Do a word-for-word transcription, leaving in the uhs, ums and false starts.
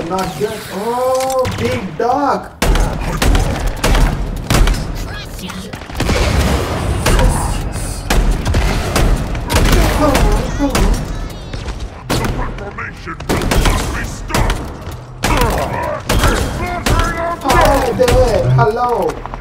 not good. Oh, big dog. Come on, come on. Oh, do it. Hello.